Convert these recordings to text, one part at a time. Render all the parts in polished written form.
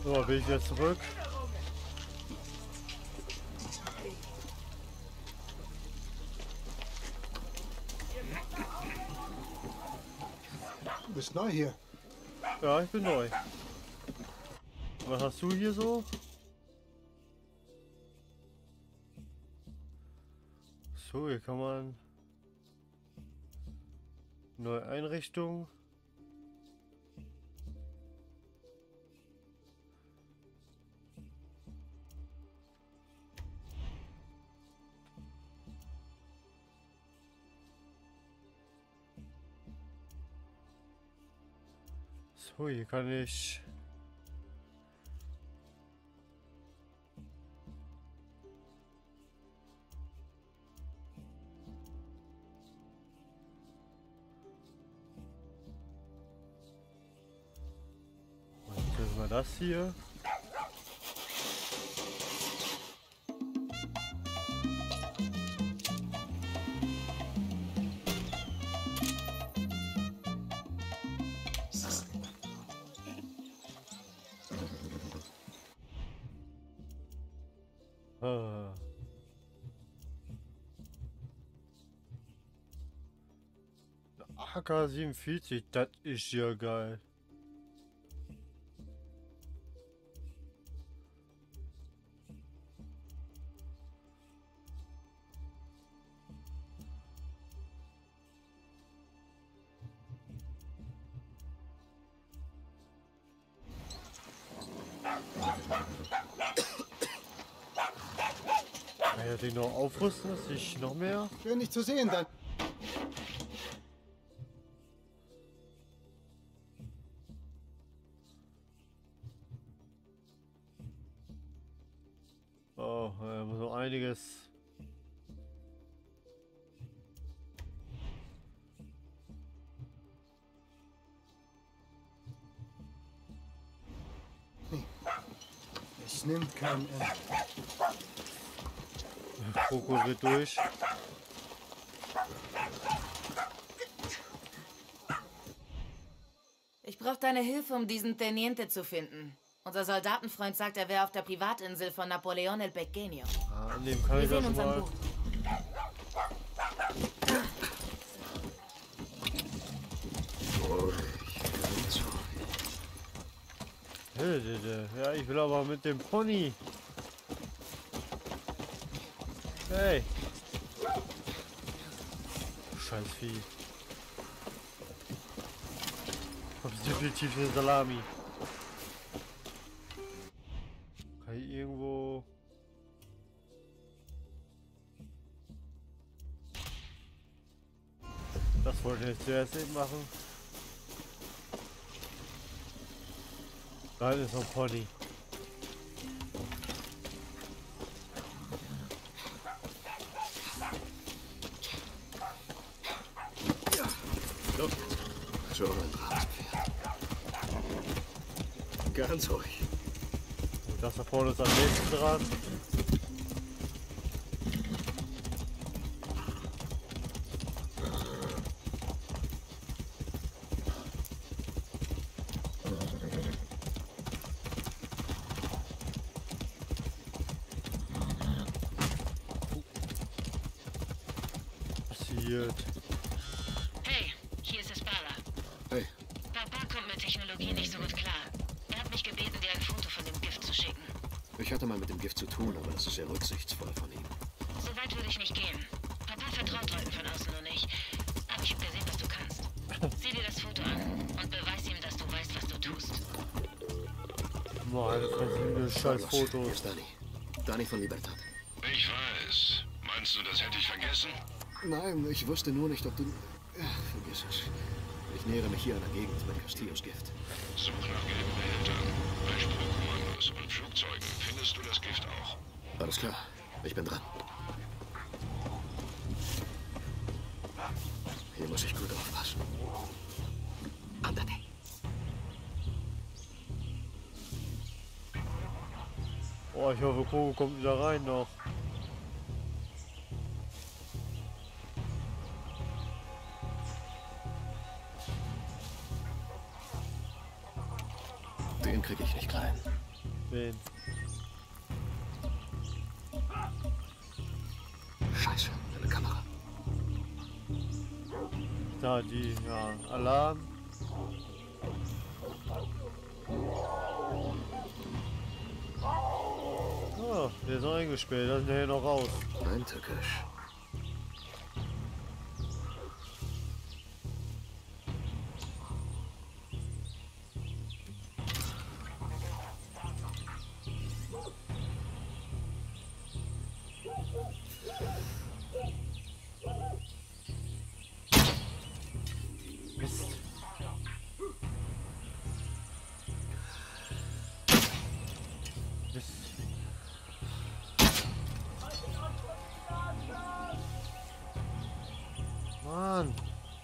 So, bin ich jetzt zurück. Du bist neu hier. Ja, ich bin neu. Was hast du hier so? So, hier kann man neue Einrichtungen. So, hier kann ich mal das hier. Ah. AK-47, das ist ja geil. Kann ich den noch aufrüsten, dass ich noch mehr? Schön, dich zu sehen, dann. Oh, muss noch einiges. Es nimmt kein Ende. Fokus wird durch. Ich brauche deine Hilfe, um diesen Teniente zu finden. Unser Soldatenfreund sagt, er wäre auf der Privatinsel von Napoleon el Pequeño. Ah, an dem kann Wir ich das sehen uns an mal. Bord. Ja, ich will aber mit dem Pony. Hey. Scheiß Vieh. Hab definitiv eine Salami. Kann ich irgendwo... Das wollte ich zuerst eben machen. Da ist noch ein Pony. Los jetzt. Schon ein braves Pferd. Ganz ruhig. Und das da vorne ist am nächsten dran. Passiert. Hey, hier ist Espada. Hey, Papa kommt mit Technologie nicht so gut klar. Er hat mich gebeten, dir ein Foto von dem Gift zu schicken. ich hatte mal mit dem Gift zu tun, aber das ist sehr rücksichtsvoll von ihm. So weit würde ich nicht gehen. Papa vertraut Leuten von außen nur nicht. Aber ich habe gesehen, was du kannst. Sieh dir das Foto an und beweis ihm, dass du weißt, was du tust. Boah, das sind scheiß Hier Fotos. ist Dani. Dani von Libertad. Ich weiß. Meinst du, das hätte ich vergessen? Nein, ich wusste nur nicht, ob du... Ach, vergiss es. Ich nähere mich hier einer Gegend mit Castillos Gift. Such nach gelben Behältern, bei Spurkommandos und Flugzeugen findest du das Gift auch. Alles klar, ich bin dran. Hier muss ich gut aufpassen. Andate. Oh, ich hoffe, Kogo kommt wieder rein noch. Den kriege ich nicht klein. Wen? Scheiße, eine Kamera. Da, die, ja, Alarm. Oh, der ist noch eingesperrt, da sind wir hier noch raus. Nein, Türkisch. Mist. Mist. Mann.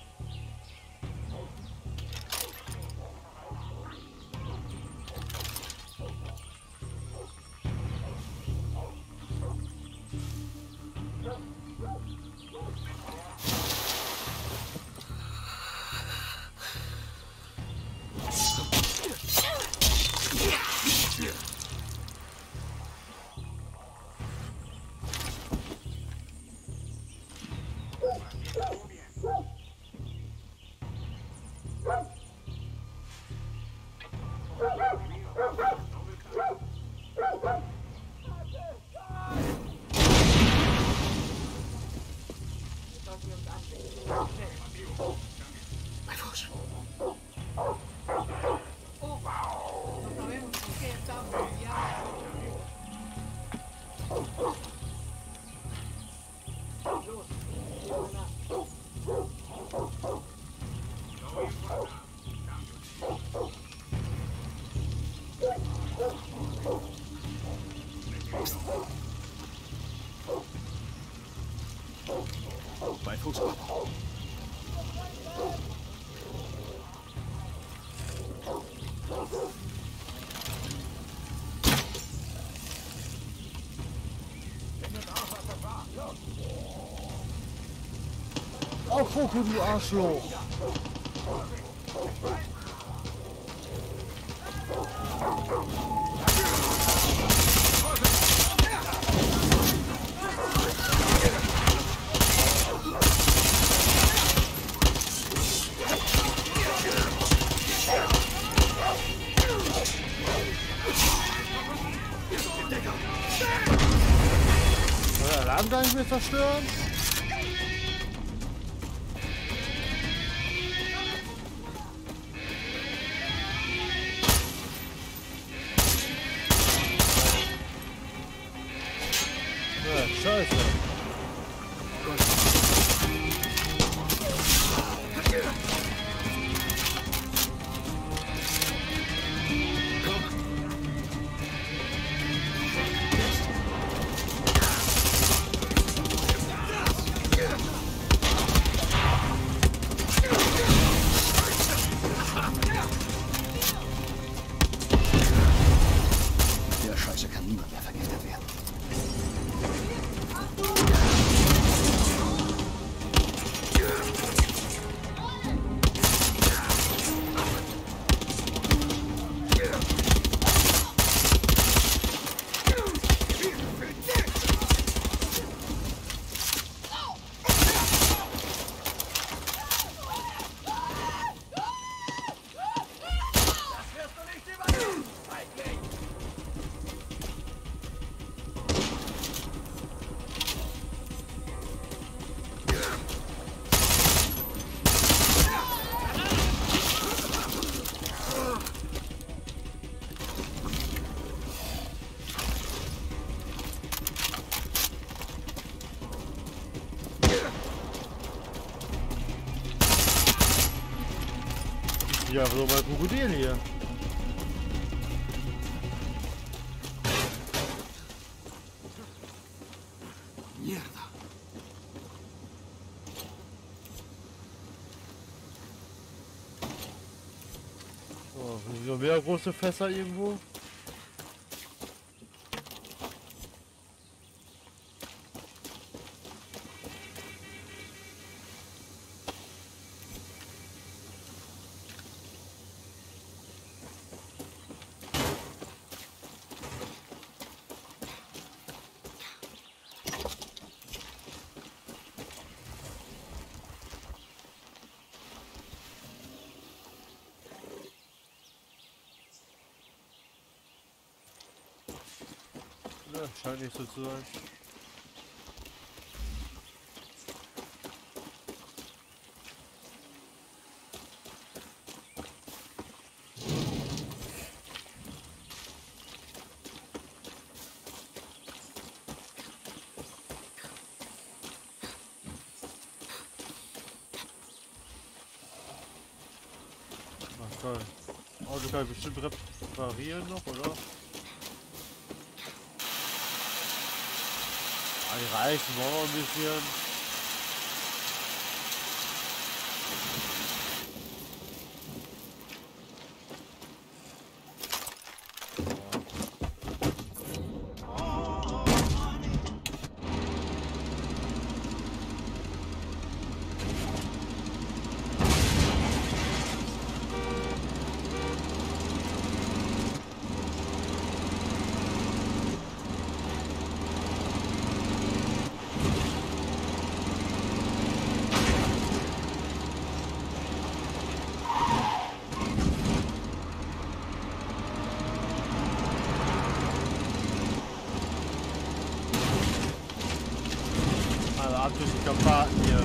Mein Fuß. Mein Fuß. Auf Foko, du Arschloch! Soll der Alarm gar nicht mehr zerstören? Ja, scheiße. Der Scheiße kann niemand mehr vergiftet werden. Ja, so mal Krokodil hier. Mierda. Oh, sind noch mehr große Fässer irgendwo? Ja, scheint nicht so zu sein. Ach toll. Auto kann ich bestimmt reparieren noch, oder? Die Reifen wollen wir ein bisschen. Durch die Karpaten hier.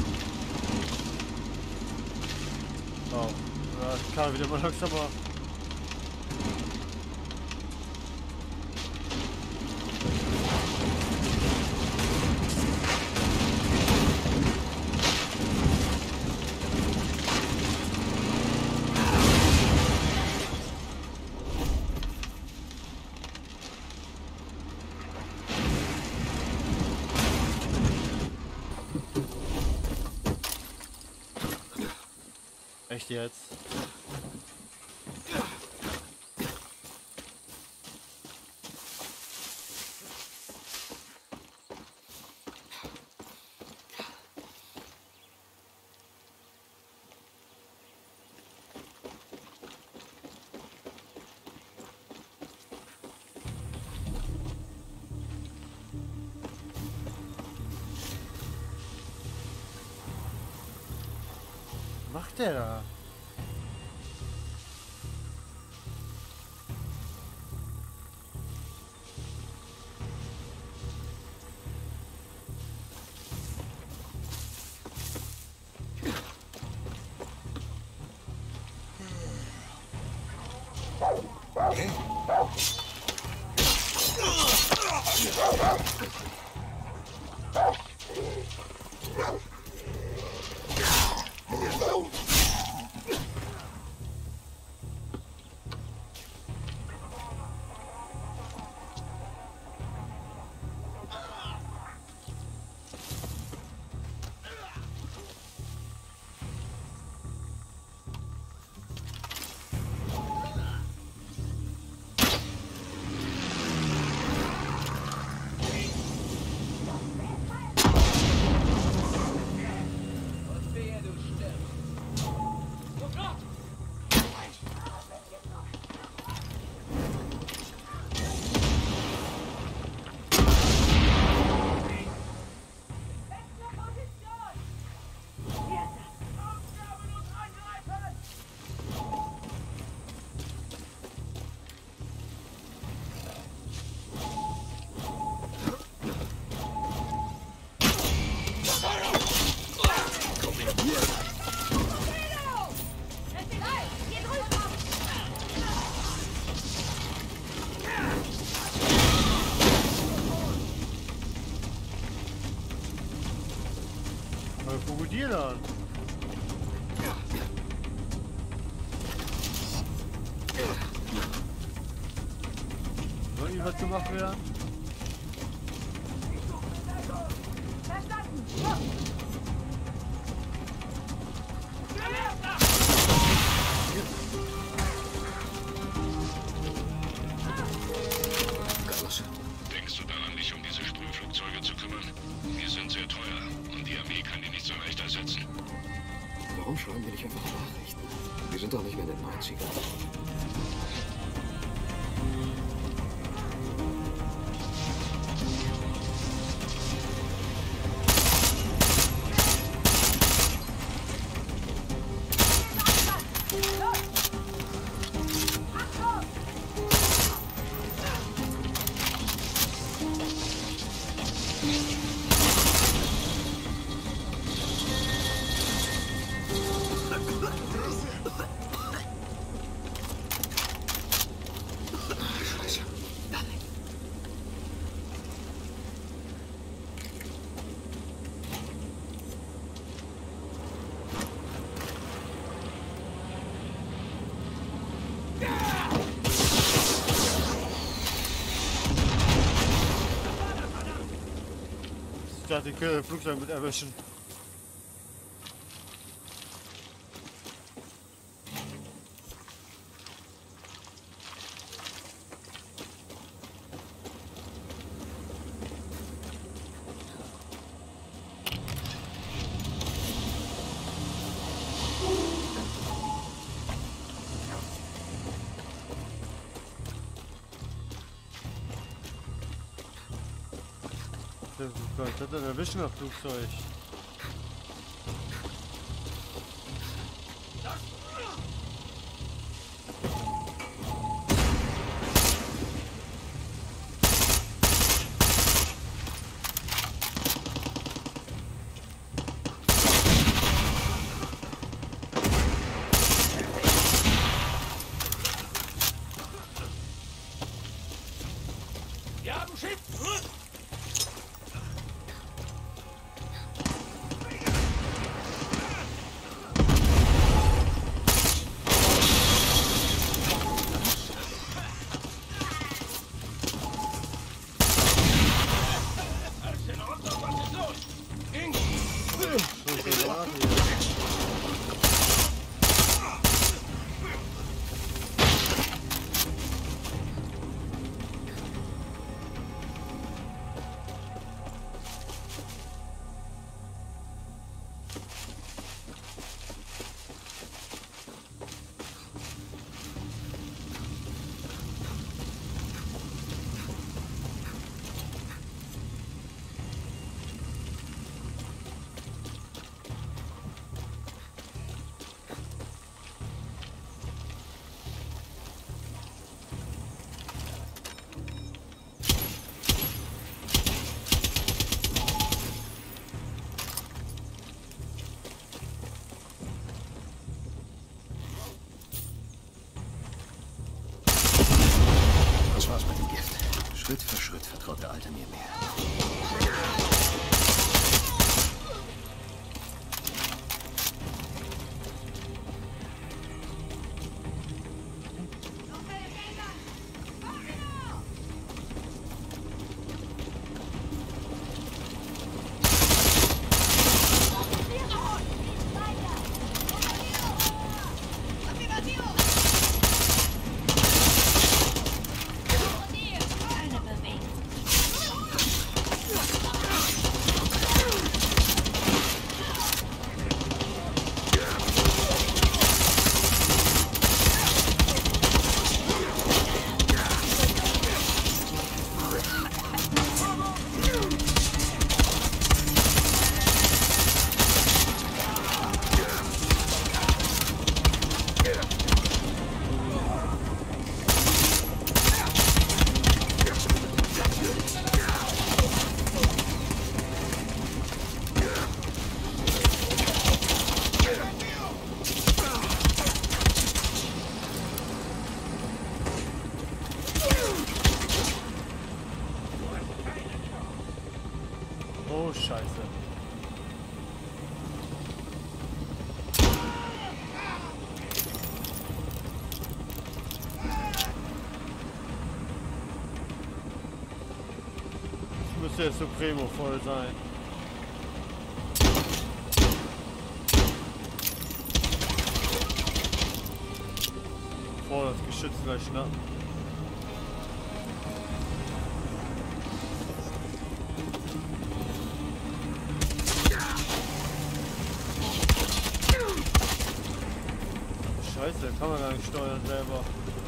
Oh, ja, ich kann wieder mal langsamer. Echt jetzt? Was macht der da? Krokodil an. Soll irgendwas gemacht werden? Denkst du daran, dich um diese Sprühflugzeuge zu kümmern? Die sind sehr teuer und die Armee kann die nicht so leicht ersetzen. Warum schreiben wir nicht einfach Nachrichten? Wir sind doch nicht mehr in den 90ern. dachte, ich könnte das Flugzeug mit erwischen. Das hat er erwischen auf Flugzeug. Schritt für Schritt vertraut der Alte mir mehr. Oh, Scheiße. Das müsste der Supremo voll sein. Bevor das Geschütz gleich schnappen. Scheiße, kann man gar nicht steuern selber.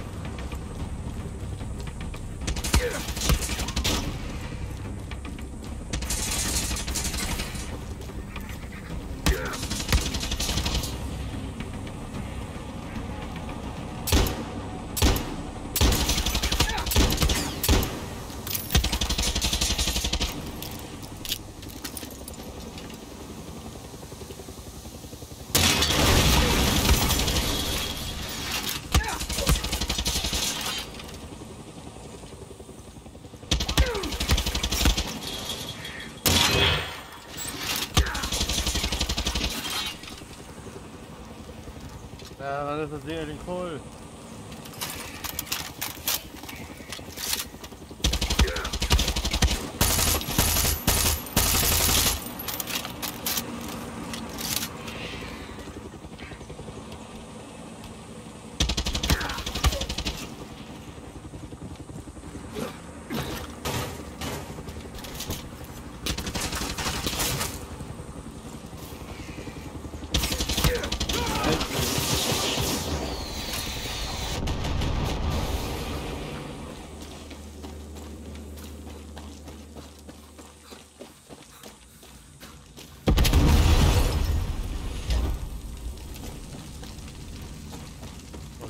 Ja, dann ist das Ding den Kohl.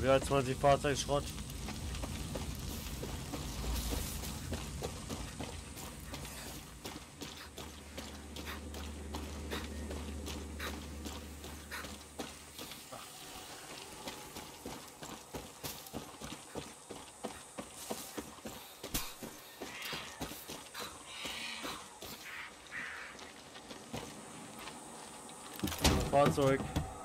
W20 Fahrzeugschrott. Fahrzeug.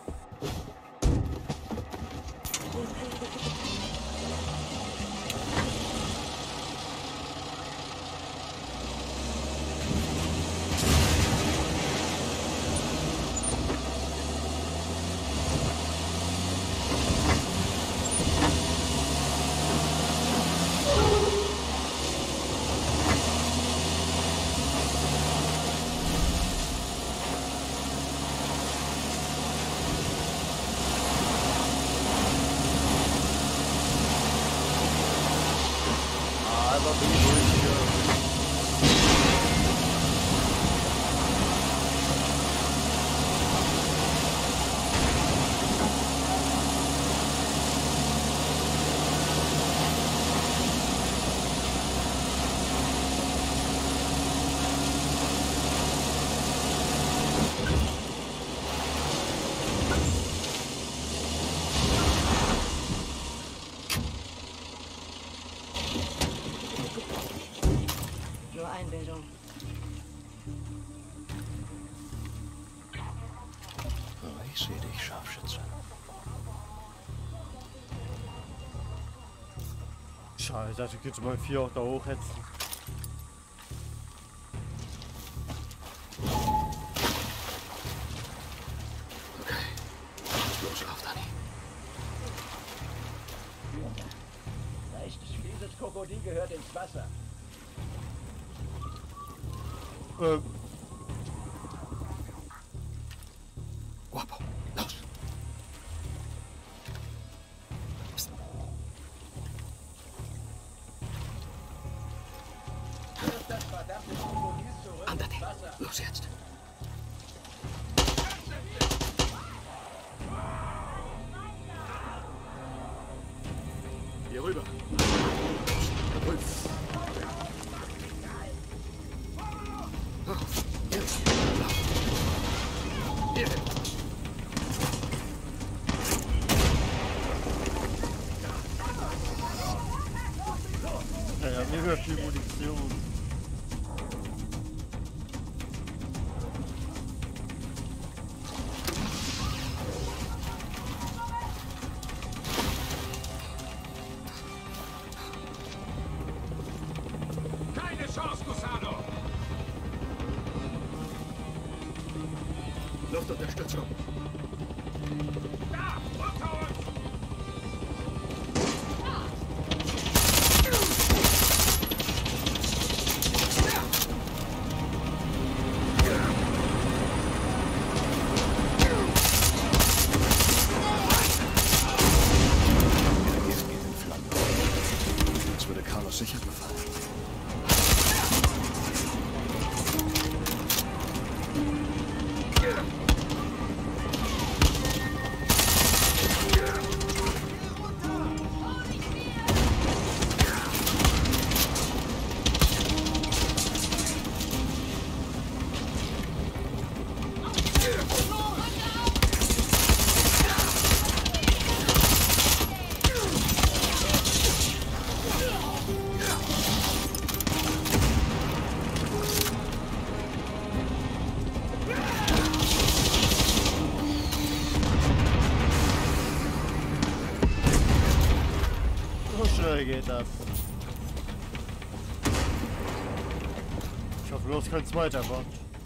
Nur Einbildung. Oh, ich sehe dich, Scharfschütze. Scheiße, da könnte mal 4 auch da hochhetzen. Okay. Los auf, Danny. Dieses Krokodil gehört ins Wasser. Guapo, los. Psst. Wirf das verdammte Krokodil zurück Andate. ins Wasser. Los jetzt. Hier rüber. Jawohl. Oh, jetzt. Hier hin. Ja, mega viel Munition. Keine Chance, Gusano! Luftunterstützung. Da! Unter uns! Das würde Carlos sicher gefallen. So schnell geht das. Ich hoffe bloß kein zweiter war.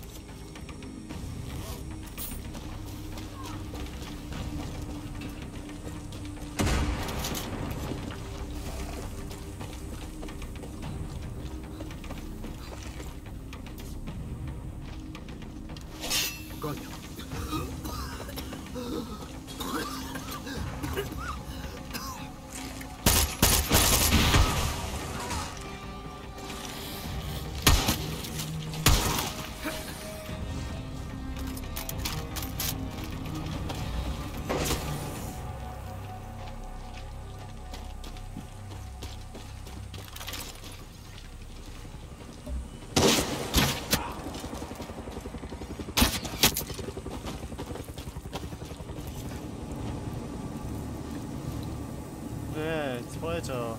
Goldie. Alter.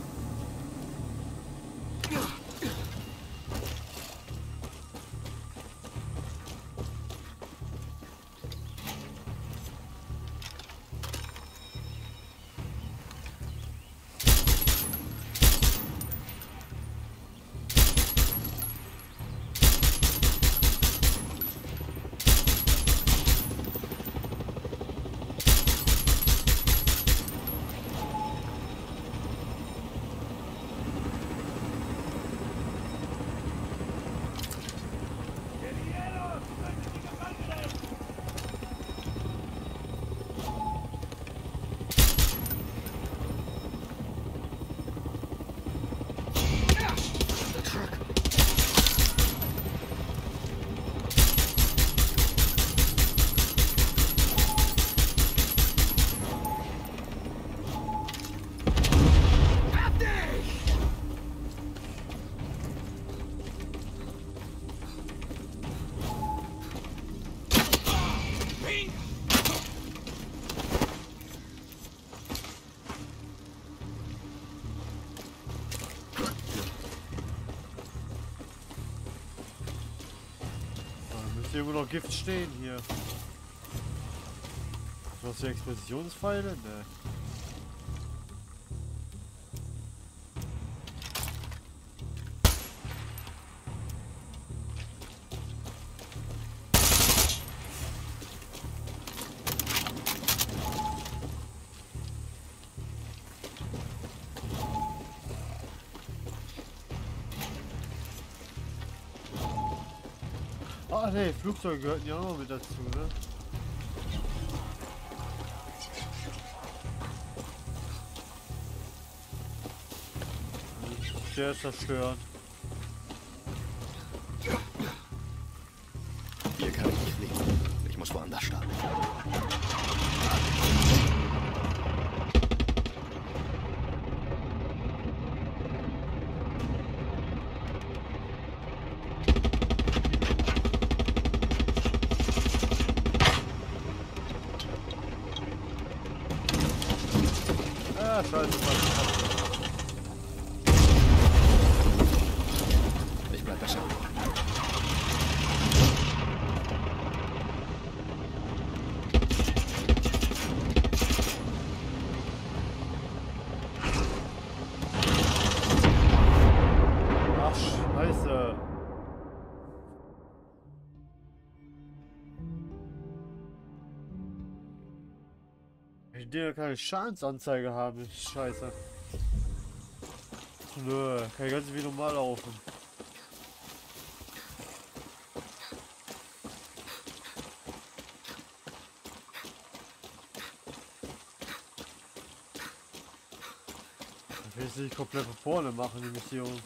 Hier irgendwo noch Gift stehen hier. Was für Explosionspfeile? Ne. Ah ne, Flugzeuge gehörten ja auch noch mit dazu, ne? Der ist zerstört. Hier kann ich nicht fliegen. Ich muss woanders starten. Ah, scheiße. Ich bleib besser. Ach, scheiße. Ich will ja keine Schadensanzeige haben, das ist scheiße. Nö, kann ich ganz wie normal laufen. Ich will es nicht komplett von vorne machen, die Mission.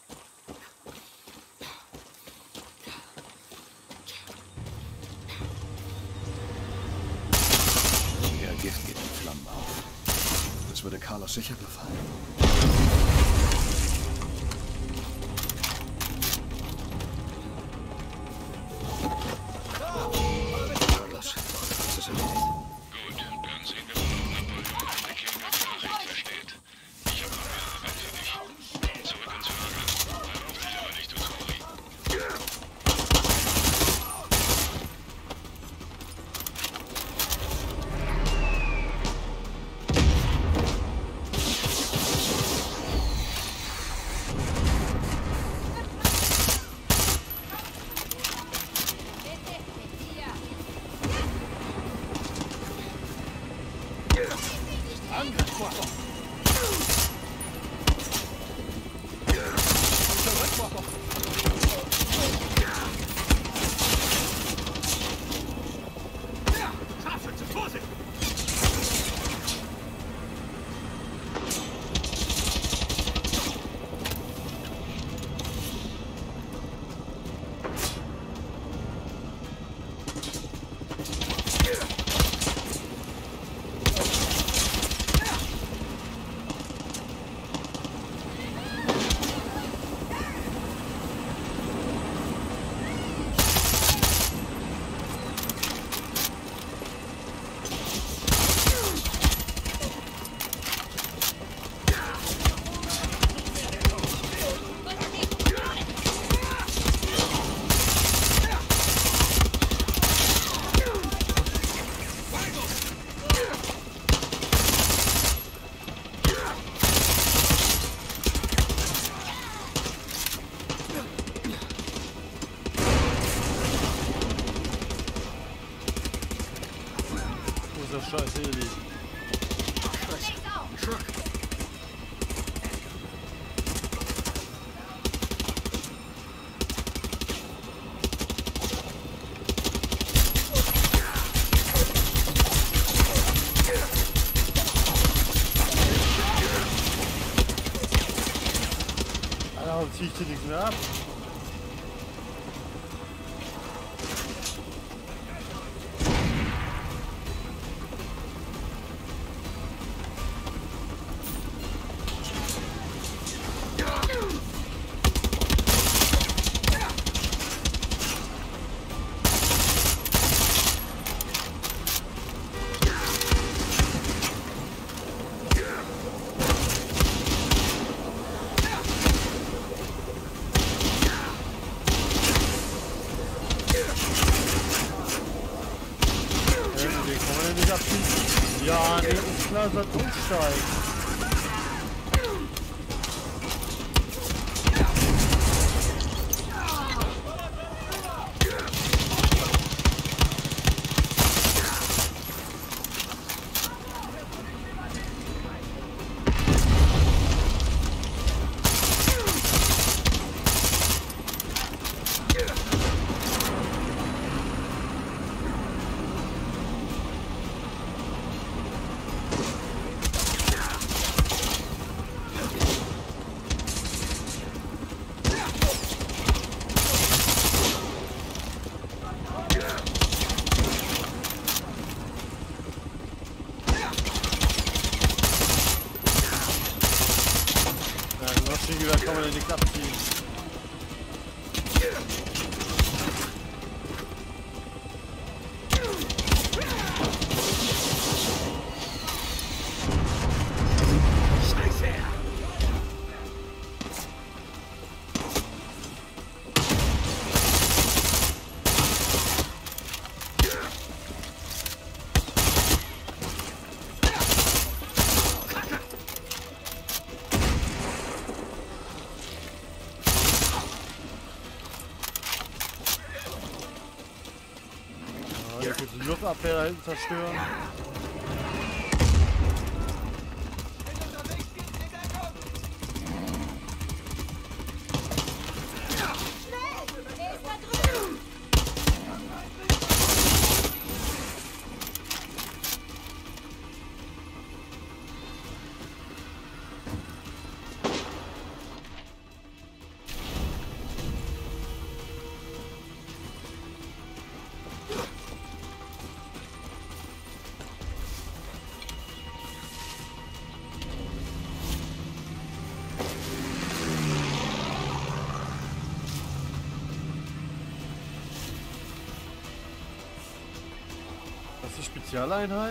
Der Gift geht in Flammen auf. Das würde Carlos sicher gefallen. Carlos, das ist erledigt. Gut, dann sehen wir mal, ob Napoleon eine Kindernachricht versteht. Ich habe noch mehr Arbeit für dich. Zurück ins Lager. Hör auf dich aber nicht, du Tori. Scheiße, Eli. Truck. Alter, warum zieh ich dir nichts mehr ab? Den kann man ja nicht abschießen. Ja, nee, ist klar, soll umsteigen. Da kann man ja nichts abziehen. Hier kurz die Luftabwehr da hinten zerstören. Das ist die Spezialeinheit?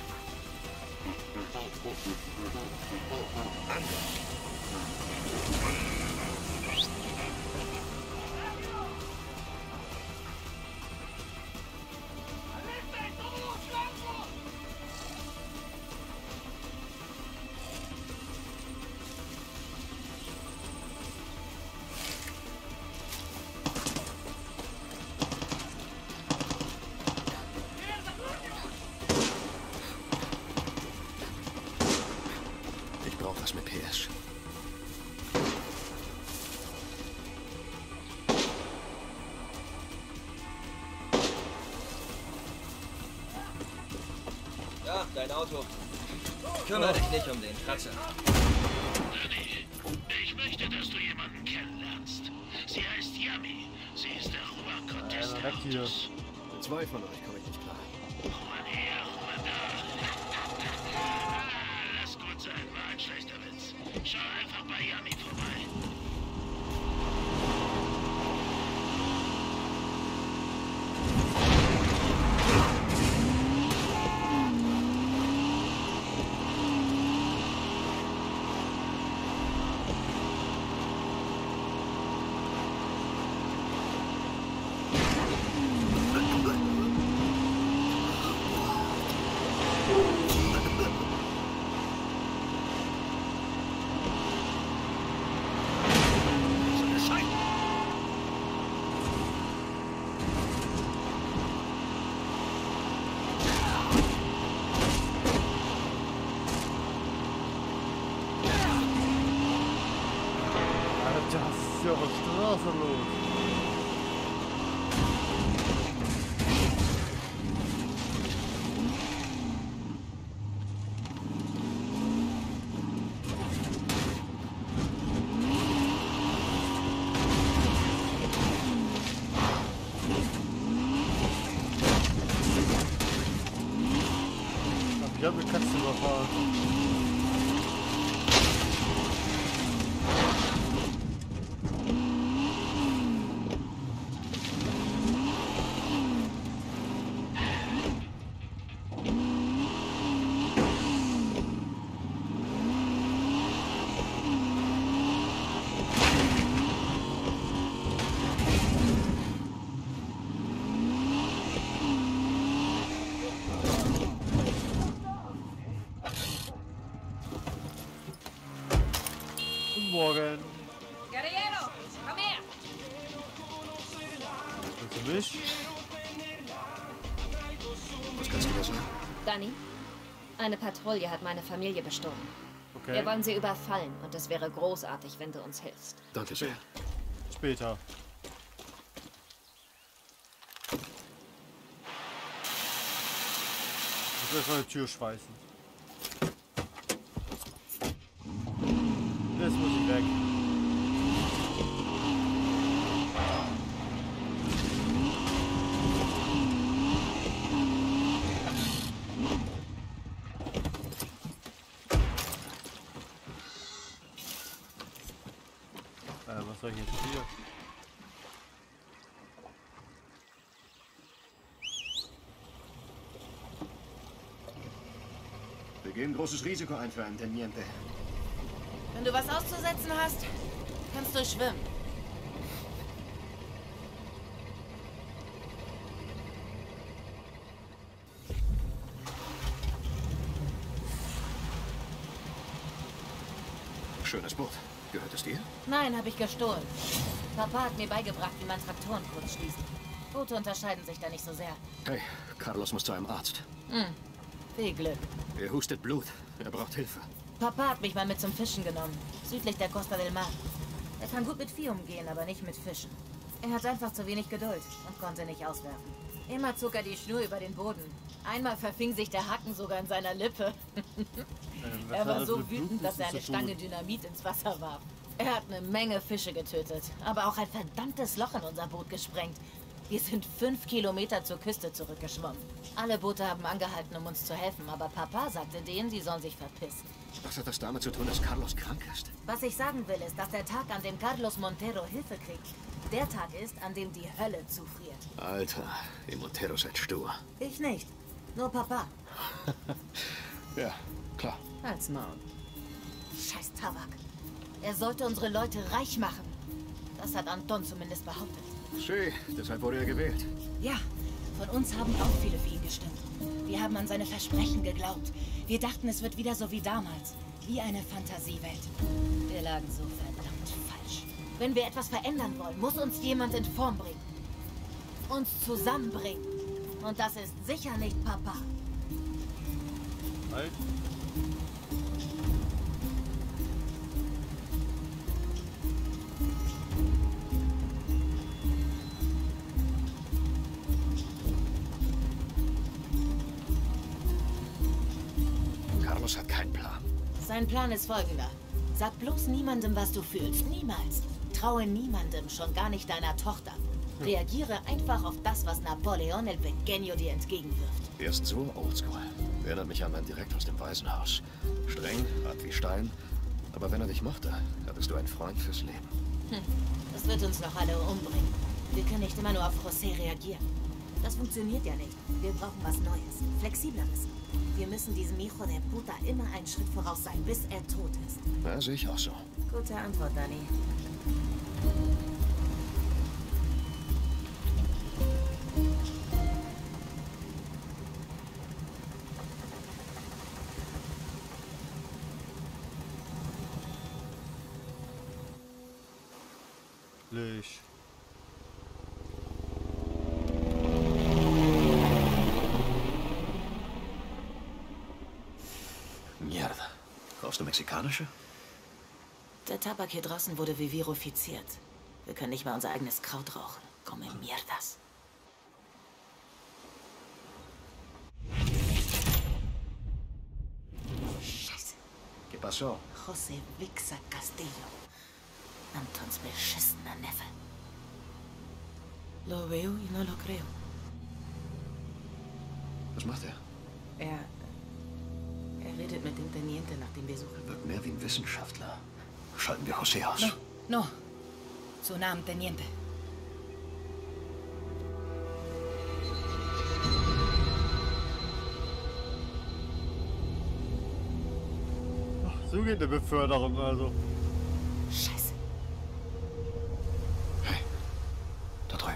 Ich brauche was mit PS. Ja, dein Auto. Kümmere dich nicht um den Kratzer. Danny, ich möchte, dass du jemanden kennenlernst. Sie heißt Yami. Sie ist der Juan Cortez der Autos. Mit zwei von euch komme ich nicht klar. Juan her, Juan da. Lass gut sein, war ein schlechter Witz. Schau einfach bei Yami vorbei. Alter, was ist hier auf der Straße los? Ich habe eine Katze überfahren. Guten Morgen. Guerrero, komm her! Willst du mich? Was kannst du da sagen? Danny, eine Patrouille hat meine Familie bestohlen. Okay. Wir wollen sie überfallen und es wäre großartig, wenn du uns hilfst. Danke sehr. Später. Ich will erstmal eine Tür schweißen. Jetzt muss ich weg. Was soll ich jetzt hier? Wir gehen großes Risiko ein für einen Teniente. Wenn du was auszusetzen hast, kannst du schwimmen. Schönes Boot. Gehört es dir? Nein, habe ich gestohlen. Papa hat mir beigebracht, wie man Traktoren kurz schließt. Boote unterscheiden sich da nicht so sehr. Hey, Carlos muss zu einem Arzt. Viel Glück. Er hustet Blut. Er braucht Hilfe. Papa hat mich mal mit zum Fischen genommen. Südlich der Costa del Mar. Er kann gut mit Vieh umgehen, aber nicht mit Fischen. Er hat einfach zu wenig Geduld und konnte nicht auswerfen. Immer zog er die Schnur über den Boden. Einmal verfing sich der Haken sogar in seiner Lippe. Er war so wütend, dass er eine Stange Dynamit ins Wasser warf. Er hat eine Menge Fische getötet, aber auch ein verdammtes Loch in unser Boot gesprengt. Wir sind 5 Kilometer zur Küste zurückgeschwommen. Alle Boote haben angehalten, um uns zu helfen, aber Papa sagte denen, sie sollen sich verpissen. Was hat das damit zu tun, dass Carlos krank ist? Was ich sagen will, ist, dass der Tag, an dem Carlos Montero Hilfe kriegt, der Tag ist, an dem die Hölle zufriert. Alter, ihr Montero seid stur. Ich nicht. Nur Papa. Ja, klar. Halt's Maul. Scheiß Tabak. Er sollte unsere Leute reich machen. Das hat Anton zumindest behauptet. Schön, deshalb wurde er gewählt. Ja, von uns haben auch viele für ihn gestimmt. Wir haben an seine Versprechen geglaubt. Wir dachten, es wird wieder so wie damals. Wie eine Fantasiewelt. Wir lagen so verdammt falsch. Wenn wir etwas verändern wollen, muss uns jemand in Form bringen. Uns zusammenbringen. Und das ist sicher nicht Papa. Halt. Carlos hat keinen Plan. Sein Plan ist folgender. Sag bloß niemandem, was du fühlst. Niemals. Traue niemandem, schon gar nicht deiner Tochter. Reagiere einfach auf das, was Napoleon el Pequeño dir entgegenwirft. Er ist so oldschool. Erinnert mich an meinen Direktor aus dem Waisenhaus. Streng, hart wie Stein. Aber wenn er dich mochte, hattest du einen Freund fürs Leben. Das wird uns noch alle umbringen. Wir können nicht immer nur auf José reagieren. Das funktioniert ja nicht. Wir brauchen was Neues, Flexibleres. Wir müssen diesem Hijo de Puta immer einen Schritt voraus sein, bis er tot ist. Ja, sehe ich auch so. Gute Antwort, Danny. Licht. Mierda. Brauchst du mexikanische? Der Tabak hier draußen wurde wie virufiziert. Wir können nicht mal unser eigenes Kraut rauchen. Come mierdas. Scheiße. ¿Qué pasó? José Wichser Castillo. Antons beschissener Neffe. Lo veo y no lo creo. Was macht er? Er redet mit dem Teniente, nach dem wir suchen. Wirkt mehr wie ein Wissenschaftler. Schalten wir José aus. No. Su Namen, Teniente. Ach, so geht eine Beförderung also. Scheiße. Hey, da drüben.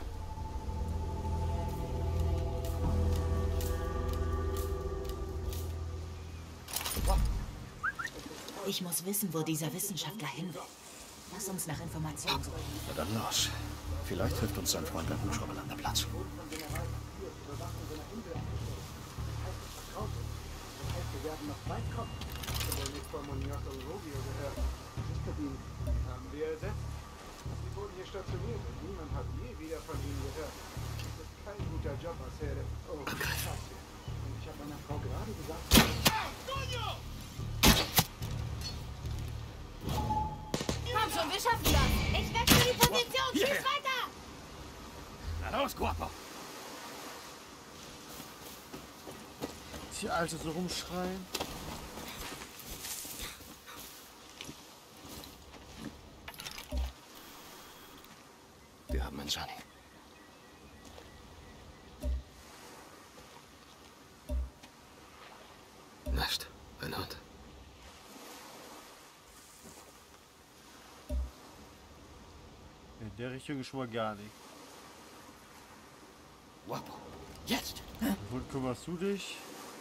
Ich muss wissen, wo dieser Wissenschaftler hin will. Lass uns nach Informationen suchen. Na dann los. Vielleicht hilft uns sein Freund beim Hubschrauberlandeplatz. Wir werden noch weit kommen. Ich habe nicht von Monioso Rubio gehört. Was ist mit ihnen? Haben wir ersetzt? Sie wurden hier stationiert und niemand hat je wieder von ihnen gehört. Das ist kein guter Job, Acere. Oh, scheiße. Und ich habe meiner Frau gerade gesagt... Komm schon, wir schaffen das. Ich wechsle die Position. Schieß weiter. Na los, Guapo. Die Alte so rumschreien. Wir haben einen Sunny. Nest. Ein Hund. In der Richtung ist schon mal gar nicht. Guapo. Jetzt. Wo kümmerst du dich?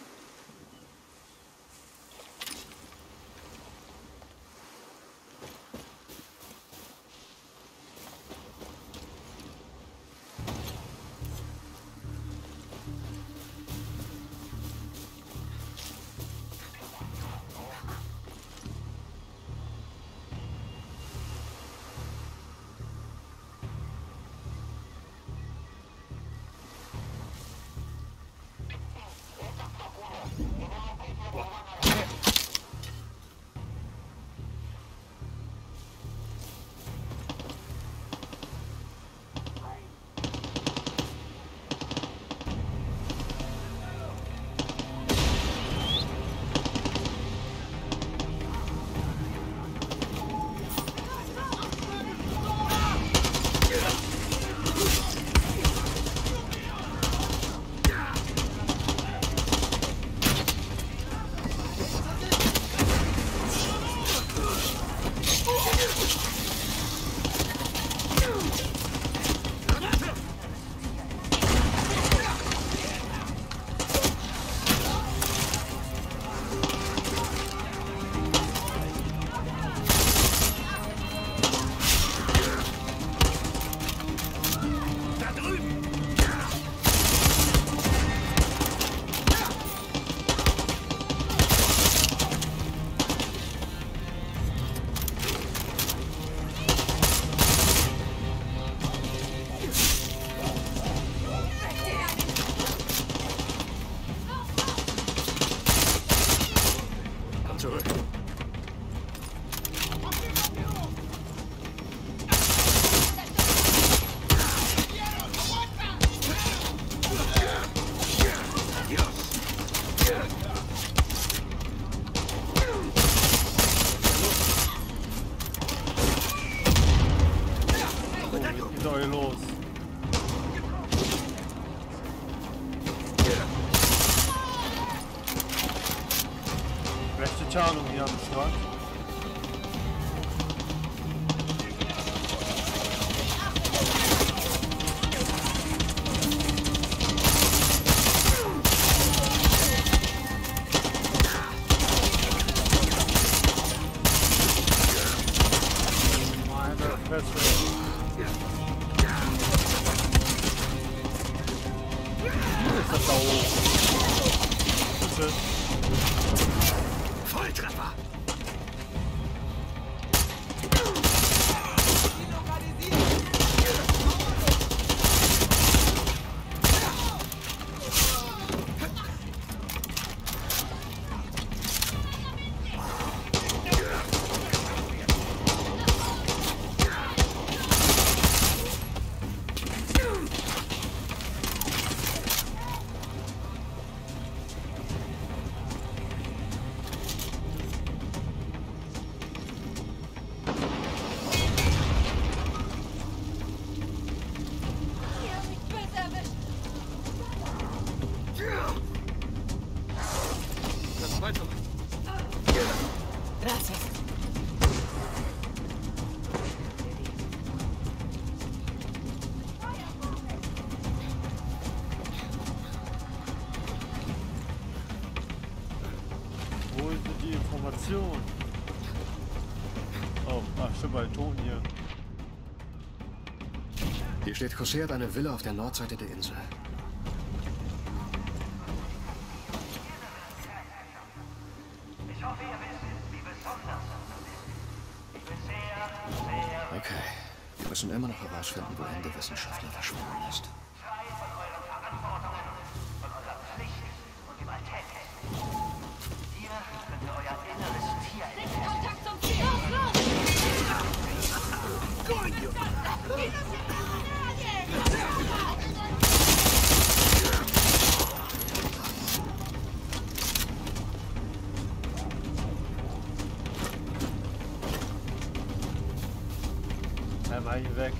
Los. Rechte Tarnung hier am Strand. Meine Fresse. Ist das da oben? Bitte. Volltreffer. überall Toten hier. Hier steht, José hat eine Villa auf der Nordseite der Insel. Okay, wir müssen immer noch herausfinden, wohin der Wissenschaftler verschwunden ist. Einmal hier weg.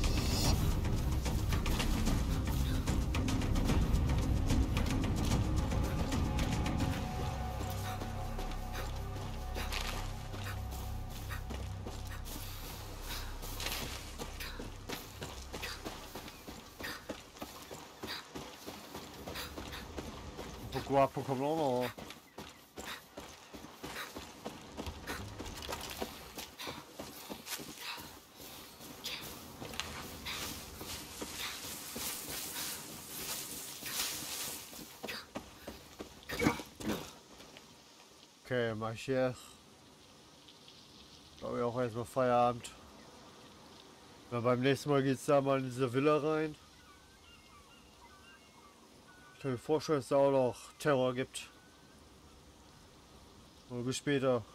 Guapo kommt auch noch. Okay, mach ich hier. Glaube ich auch erstmal Feierabend. Na, beim nächsten Mal geht's da mal in diese Villa rein. Ich kann mir vorstellen, dass es da auch noch Terror gibt. Und bis später.